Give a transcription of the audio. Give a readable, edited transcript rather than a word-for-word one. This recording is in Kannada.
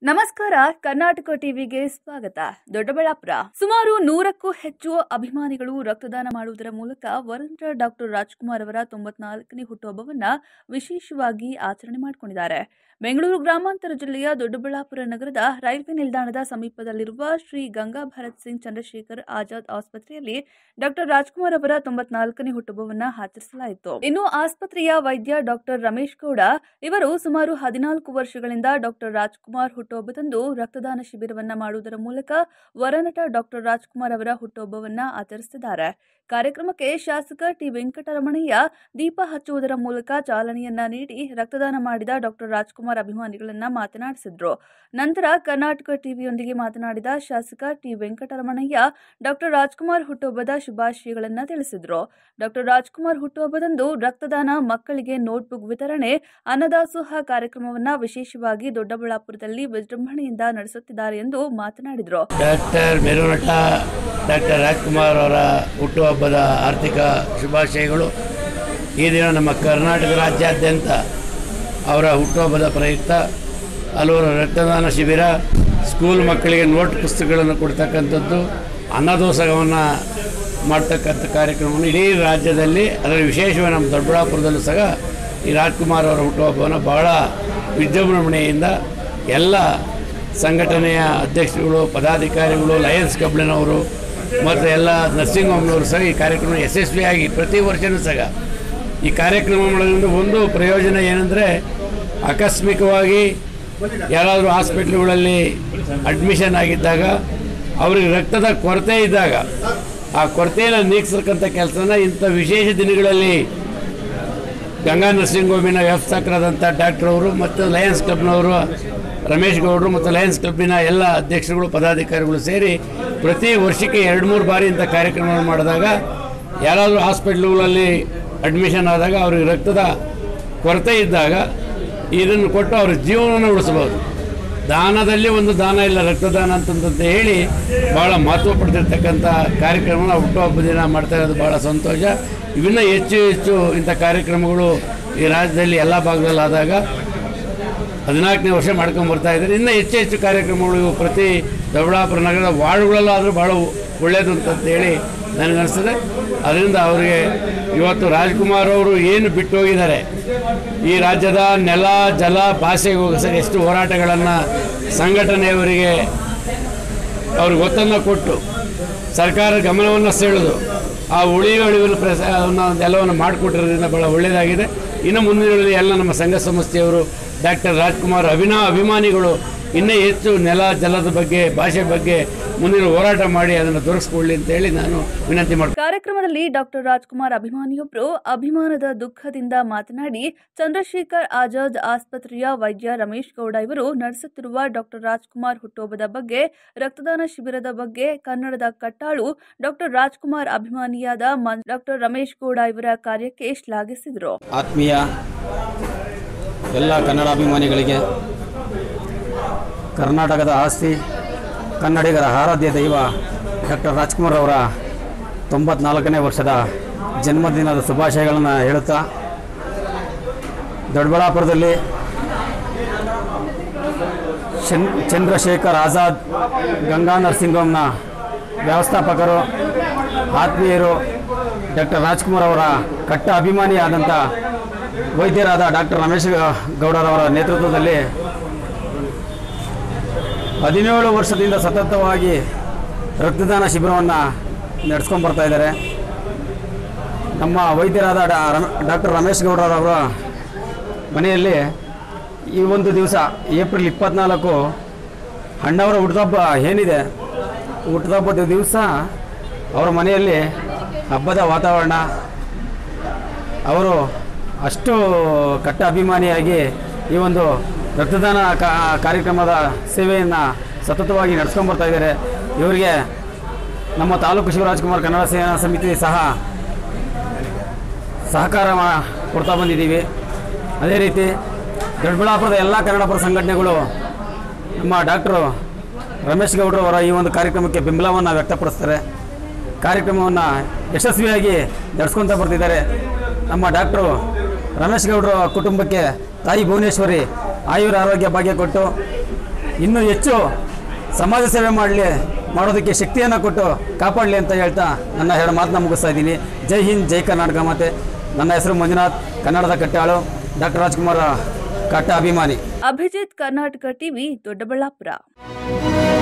ನಮಸ್ಕಾರ. ಕರ್ನಾಟಕ ಟಿವಿಗೆ ಸ್ವಾಗತ. ದೊಡ್ಡಬಳ್ಳಾಪುರ ಸುಮಾರು 100ಕ್ಕೂ ಹೆಚ್ಚು ಅಭಿಮಾನಿಗಳು ರಕ್ತದಾನ ಮಾಡುವುದರ ಮೂಲಕ ವರನಟ ಡಾಕ್ಟರ್ ರಾಜ್ಕುಮಾರ್ ಅವರ 94ನೇ ಹುಟ್ಟುಹಬ್ಬವನ್ನು ವಿಶೇಷವಾಗಿ ಆಚರಣೆ ಮಾಡಿಕೊಂಡಿದ್ದಾರೆ. ಬೆಂಗಳೂರು ಗ್ರಾಮಾಂತರ ಜಿಲ್ಲೆಯ ದೊಡ್ಡಬಳ್ಳಾಪುರ ನಗರದ ರೈಲ್ವೆ ನಿಲ್ದಾಣದ ಸಮೀಪದಲ್ಲಿರುವ ಶ್ರೀ ಗಂಗಾ ಭರತ್ ಸಿಂಗ್ ಚಂದ್ರಶೇಖರ್ ಆಜಾದ್ ಆಸ್ಪತ್ರೆಯಲ್ಲಿ ಡಾಕ್ಟರ್ ರಾಜ್ಕುಮಾರ್ ಅವರ 94ನೇ ಹುಟ್ಟುಹಬ್ಬವನ್ನು ಆಚರಿಸಲಾಯಿತು. ಇನ್ನು ಆಸ್ಪತ್ರೆಯ ವೈದ್ಯ ಡಾಕ್ಟರ್ ರಮೇಶ್ ಗೌಡ ಇವರು ಸುಮಾರು 14 ವರ್ಷಗಳಿಂದ ಡಾಕ್ಟರ್ ರಾಜ್ಕುಮಾರ್ ಹುಟ್ಟುಹಬ್ಬದಂದು ರಕ್ತದಾನ ಶಿಬಿರವನ್ನ ಮಾಡುವುದರ ಮೂಲಕ ವರನಟ ಡಾಕ್ಟರ್ ರಾಜ್ಕುಮಾರ್ ಅವರ ಹುಟ್ಟುಹಬ್ಬವನ್ನ ಆಚರಿಸುತ್ತಿದ್ದಾರೆ. ಕಾರ್ಯಕ್ರಮಕ್ಕೆ ಶಾಸಕ ಟಿ ವೆಂಕಟರಮಣಯ್ಯ ದೀಪ ಹಚ್ಚುವುದರ ಮೂಲಕ ಚಾಲನೆಯನ್ನ ನೀಡಿ ರಕ್ತದಾನ ಮಾಡಿದ ಡಾಕ್ಟರ್ ರಾಜ್ಕುಮಾರ್ ಅಭಿಮಾನಿಗಳನ್ನ ಮಾತನಾಡಿಸಿದ್ರು. ನಂತರ ಕರ್ನಾಟಕ ಟಿವಿಯೊಂದಿಗೆ ಮಾತನಾಡಿದ ಶಾಸಕ ಟಿ ವೆಂಕಟರಮಣಯ್ಯ ಡಾಕ್ಟರ್ ರಾಜ್ಕುಮಾರ್ ಹುಟ್ಟುಹಬ್ಬದ ಶುಭಾಶಯಗಳನ್ನ ತಿಳಿಸಿದ್ರು. ಡಾಕ್ಟರ್ ರಾಜ್ಕುಮಾರ್ ಹುಟ್ಟುಹಬ್ಬದಂದು ರಕ್ತದಾನ, ಮಕ್ಕಳಿಗೆ ನೋಟ್ಬುಕ್ ವಿತರಣೆ, ಅನ್ನದಾಸೋಹ ಕಾರ್ಯಕ್ರಮವನ್ನ ವಿಶೇಷವಾಗಿ ದೊಡ್ಡಬಳ್ಳಾಪುರದಲ್ಲಿ ವಿಜೃಂಭಣೆಯಿಂದ ನಡೆಸುತ್ತಿದ್ದಾರೆ ಎಂದು ಮಾತನಾಡಿದರು. ಡಾಕ್ಟರ್ ರಾಜ್ಕುಮಾರ್ ಅವರ ಹುಟ್ಟುಹಬ್ಬದ ಆರ್ಥಿಕ ಶುಭಾಶಯಗಳು. ಈ ದಿನ ನಮ್ಮ ಕರ್ನಾಟಕ ರಾಜ್ಯಾದ್ಯಂತ ಅವರ ಹುಟ್ಟುಹಬ್ಬದ ಪ್ರಯುಕ್ತ ಹಲವಾರು ರಕ್ತದಾನ ಶಿಬಿರ, ಸ್ಕೂಲ್ ಮಕ್ಕಳಿಗೆ ನೋಟ್ ಪುಸ್ತಕಗಳನ್ನು ಕೊಡ್ತಕ್ಕಂಥದ್ದು, ಅನ್ನದಾಸೋಹವನ್ನು ಮಾಡ್ತಕ್ಕಂಥ ಕಾರ್ಯಕ್ರಮವನ್ನು ಇಡೀ ರಾಜ್ಯದಲ್ಲಿ, ಅದರ ವಿಶೇಷವಾಗಿ ನಮ್ಮ ದೊಡ್ಡಬಳ್ಳಾಪುರದಲ್ಲೂ ಸಹ ಈ ರಾಜ್ಕುಮಾರ್ ಅವರ ಹುಟ್ಟುಹಬ್ಬವನ್ನು ಬಹಳ ವಿಜೃಂಭಣೆಯಿಂದ ಎಲ್ಲ ಸಂಘಟನೆಯ ಅಧ್ಯಕ್ಷರುಗಳು, ಪದಾಧಿಕಾರಿಗಳು, ಲಯನ್ಸ್ ಕ್ಲಬ್ನವರು ಮತ್ತು ಎಲ್ಲ ನರ್ಸಿಂಗ್ ಹೋಮ್ನವರು ಸಹ ಈ ಕಾರ್ಯಕ್ರಮ ಯಶಸ್ವಿಯಾಗಿ ಪ್ರತಿ ವರ್ಷವೂ ಸಹ ಈ ಕಾರ್ಯಕ್ರಮ ಮಾಡೋದ್ರಿಂದ ಒಂದು ಪ್ರಯೋಜನ ಏನಂದರೆ, ಆಕಸ್ಮಿಕವಾಗಿ ಯಾರಾದರೂ ಹಾಸ್ಪಿಟ್ಲುಗಳಲ್ಲಿ ಅಡ್ಮಿಷನ್ ಆಗಿದ್ದಾಗ ಅವರಿಗೆ ರಕ್ತದ ಕೊರತೆ ಇದ್ದಾಗ ಆ ಕೊರತೆಯನ್ನು ನೀಗಿಸತಕ್ಕಂಥ ಕೆಲಸನ ಇಂಥ ವಿಶೇಷ ದಿನಗಳಲ್ಲಿ ಗಂಗಾ ನರ್ಸಿಂಗ್ ಹೋಮಿನ ವ್ಯವಸ್ಥಾಪಕರಾದಂಥ ಡಾಕ್ಟರ್ ಅವರು ಮತ್ತು ಲಯನ್ಸ್ ಕ್ಲಬ್ನವರು ರಮೇಶ್ ಗೌಡರು ಮತ್ತು ಲಯನ್ಸ್ ಕ್ಲಬ್ಬಿನ ಎಲ್ಲ ಅಧ್ಯಕ್ಷರುಗಳು, ಪದಾಧಿಕಾರಿಗಳು ಸೇರಿ ಪ್ರತಿ ವರ್ಷಕ್ಕೆ 2-3 ಬಾರಿ ಇಂಥ ಕಾರ್ಯಕ್ರಮವನ್ನು ಮಾಡಿದಾಗ ಯಾರಾದರೂ ಹಾಸ್ಪಿಟ್ಲುಗಳಲ್ಲಿ ಅಡ್ಮಿಷನ್ ಆದಾಗ ಅವ್ರಿಗೆ ರಕ್ತದ ಕೊರತೆ ಇದ್ದಾಗ ಇದನ್ನು ಕೊಟ್ಟು ಅವ್ರ ಜೀವನವನ್ನು ಉಳಿಸ್ಬೋದು. ದಾನದಲ್ಲಿ ಒಂದು ದಾನ ಇಲ್ಲ ರಕ್ತದಾನ ಅಂತಂತ ಹೇಳಿ ಭಾಳ ಮಹತ್ವ ಪಡೆದಿರ್ತಕ್ಕಂಥ ಕಾರ್ಯಕ್ರಮನ ಹುಟ್ಟುಹಬ್ಬ ದಿನ ಮಾಡ್ತಾ ಇರೋದು ಭಾಳ ಸಂತೋಷ. ಇವಿನ್ನ ಹೆಚ್ಚು ಹೆಚ್ಚು ಇಂಥ ಕಾರ್ಯಕ್ರಮಗಳು ಈ ರಾಜ್ಯದಲ್ಲಿ ಎಲ್ಲ ಭಾಗದಲ್ಲಿ ಆದಾಗ 14ನೇ ವರ್ಷ ಮಾಡ್ಕೊಂಬರ್ತಾ ಇದ್ದಾರೆ. ಇನ್ನೂ ಹೆಚ್ಚು ಹೆಚ್ಚು ಕಾರ್ಯಕ್ರಮಗಳು ಪ್ರತಿ ದೊಡ್ಡಬಳ್ಳಾಪುರ ನಗರದ ವಾರ್ಡ್ಗಳಲ್ಲಾದರೂ ಭಾಳ ಒಳ್ಳೆಯದು ಅಂತಂತೇಳಿ ನನಗನ್ನಿಸ್ತದೆ. ಅದರಿಂದ ಅವರಿಗೆ ಇವತ್ತು ರಾಜ್ಕುಮಾರ್ ಅವರು ಏನು ಬಿಟ್ಟು ಹೋಗಿದ್ದಾರೆ, ಈ ರಾಜ್ಯದ ನೆಲ, ಜಲ, ಭಾಷೆಗೋಸ್ಕರ ಎಷ್ಟು ಹೋರಾಟಗಳನ್ನು ಸಂಘಟನೆಯವರಿಗೆ ಅವ್ರಿಗೆ ಒತ್ತನ್ನು ಕೊಟ್ಟು ಸರ್ಕಾರ ಗಮನವನ್ನು ಸೆಳೆದು ಆ ಉಳಿವಿನ ಎಲ್ಲವನ್ನು ಮಾಡಿಕೊಟ್ಟಿರೋದ್ರಿಂದ ಭಾಳ ಒಳ್ಳೆಯದಾಗಿದೆ. ಇನ್ನು ಮುಂದಿನ ಎಲ್ಲ ನಮ್ಮ ಸಂಘ ಸಂಸ್ಥೆಯವರು ಡಾಕ್ಟರ್ ರಾಜ್ಕುಮಾರ್ ಅಭಿಮಾನಿಗಳು ಇನ್ನೂ ಹೆಚ್ಚು ನೆಲ, ಜಲದ ಬಗ್ಗೆ, ಭಾಷೆ ಬಗ್ಗೆ ಮುಂದಿನ ಹೋರಾಟ ಮಾಡಿ ಅದನ್ನು ತೋರಿಸ್ಕೊಳ್ಳಿ ಅಂತ ಹೇಳಿ ನಾನು ವಿನಂತಿ ಮಾಡ್ತೀನಿ. ಕಾರ್ಯಕ್ರಮದಲ್ಲಿ ಡಾಕ್ಟರ್ ರಾಜ್ಕುಮಾರ್ ಅಭಿಮಾನಿಯೊಬ್ಬರು ಅಭಿಮಾನದ ದುಃಖದಿಂದ ಮಾತನಾಡಿ, ಚಂದ್ರಶೇಖರ್ ಆಜಾದ್ ಆಸ್ಪತ್ರೆಯ ವೈದ್ಯ ರಮೇಶ್ ಗೌಡ ಇವರು ನಡೆಸುತ್ತಿರುವ ಡಾಕ್ಟರ್ ರಾಜ್ಕುಮಾರ್ ಹುಟ್ಟುಹಬ್ಬದ ಬಗ್ಗೆ, ರಕ್ತದಾನ ಶಿಬಿರದ ಬಗ್ಗೆ ಕನ್ನಡದ ಕಟ್ಟಾಳು ಡಾಕ್ಟರ್ ರಾಜ್ಕುಮಾರ್ ಅಭಿಮಾನಿಯಾದ ಡಾಕ್ಟರ್ ರಮೇಶ್ ಗೌಡ ಇವರ ಕಾರ್ಯಕ್ಕೆ ಶ್ಲಾಘಿಸಿದರು. ಆತ್ಮೀಯ ಎಲ್ಲ ಕನ್ನಡ ಅಭಿಮಾನಿಗಳಿಗೆ, ಕರ್ನಾಟಕದ ಆಸ್ತಿ, ಕನ್ನಡಿಗರ ಆರಾಧ್ಯ ದೈವ ಡಾಕ್ಟರ್ ರಾಜ್ಕುಮಾರ್ ಅವರ 94ನೇ ವರ್ಷದ ಜನ್ಮದಿನದ ಶುಭಾಶಯಗಳನ್ನು ಹೇಳುತ್ತಾ, ದೊಡ್ಡಬಳ್ಳಾಪುರದಲ್ಲಿ ಚಂದ್ರಶೇಖರ್ ಆಜಾದ್ ಗಂಗಾ ನರ್ಸಿಂಗ್ ಹೋಮ್ನ ವ್ಯವಸ್ಥಾಪಕರು, ಆತ್ಮೀಯರು, ಡಾಕ್ಟರ್ ರಾಜ್ಕುಮಾರ್ ಅವರ ಕಟ್ಟ ಅಭಿಮಾನಿಯಾದಂಥ ವೈದ್ಯರಾದ ಡಾಕ್ಟರ್ ರಮೇಶ್ ಗೌಡರವರ ನೇತೃತ್ವದಲ್ಲಿ 17 ವರ್ಷದಿಂದ ಸತತವಾಗಿ ರಕ್ತದಾನ ಶಿಬಿರವನ್ನು ನಡೆಸ್ಕೊಂಡು ಬರ್ತಾ ಇದ್ದಾರೆ. ನಮ್ಮ ವೈದ್ಯರಾದ ಡಾಕ್ಟರ್ ರಮೇಶ್ ಗೌಡರವರ ಮನೆಯಲ್ಲಿ ಈ ಒಂದು ದಿವಸ ಏಪ್ರಿಲ್ 24 ಅಣ್ಣವರ ಹುಟ್ಟುಹಬ್ಬ ಏನಿದೆ, ಹುಟ್ಟುಹಬ್ಬದ ದಿವಸ ಅವರ ಮನೆಯಲ್ಲಿ ಹಬ್ಬದ ವಾತಾವರಣ. ಅವರು ಅಷ್ಟು ಕಟ್ಟ ಅಭಿಮಾನಿಯಾಗಿ ಈ ಒಂದು ರಕ್ತದಾನ ಕಾರ್ಯಕ್ರಮದ ಸೇವೆಯನ್ನು ಸತತವಾಗಿ ನಡೆಸ್ಕೊಂಡ್ಬರ್ತಾ ಇದ್ದಾರೆ. ಇವರಿಗೆ ನಮ್ಮ ತಾಲೂಕು ಶಿವರಾಜ್ಕುಮಾರ್ ಕನ್ನಡ ಸೇನಾ ಸಮಿತಿ ಸಹ ಸಹಕಾರ ಕೊಡ್ತಾ ಬಂದಿದ್ದೀವಿ. ಅದೇ ರೀತಿ ದೊಡ್ಡಬಳ್ಳಾಪುರದ ಎಲ್ಲ ಕನ್ನಡಪರ ಸಂಘಟನೆಗಳು ನಮ್ಮ ಡಾಕ್ಟರ್ ರಮೇಶ್ ಗೌಡರವರ ಈ ಒಂದು ಕಾರ್ಯಕ್ರಮಕ್ಕೆ ಬೆಂಬಲವನ್ನು ವ್ಯಕ್ತಪಡಿಸ್ತಾರೆ. ಕಾರ್ಯಕ್ರಮವನ್ನು ಯಶಸ್ವಿಯಾಗಿ ನಡೆಸ್ಕೊತಾ ಬರ್ತಿದ್ದಾರೆ. ನಮ್ಮ ಡಾಕ್ಟರ್ ರಮೇಶ್ ಗೌಡರ ಕುಟುಂಬಕ್ಕೆ ತಾಯಿ ಭುವನೇಶ್ವರಿ ಆಯುರ ಆರೋಗ್ಯ ಭಾಗ್ಯ ಕೊಟ್ಟು ಇನ್ನೂ ಹೆಚ್ಚು ಸಮಾಜ ಸೇವೆ ಮಾಡೋದಕ್ಕೆ ಶಕ್ತಿಯನ್ನು ಕೊಟ್ಟು ಕಾಪಾಡಲಿ ಅಂತ ಹೇಳ್ತಾ ನನ್ನ 2 ಮಾತನ್ನ ಮುಗಿಸ್ತಾ ಇದ್ದೀನಿ. ಜೈ ಹಿಂದ್, ಜೈ ಕರ್ನಾಟಕ ಮಾತೆ. ನನ್ನ ಹೆಸರು ಮಂಜುನಾಥ್, ಕನ್ನಡದ ಕಟ್ಟಾಳು, ಡಾಕ್ಟರ್ ರಾಜ್ಕುಮಾರ್ ಕಟ್ಟ ಅಭಿಮಾನಿ. ಅಭಿಜಿತ್, ಕರ್ನಾಟಕ ಟಿವಿ, ದೊಡ್ಡಬಳ್ಳಾಪುರ.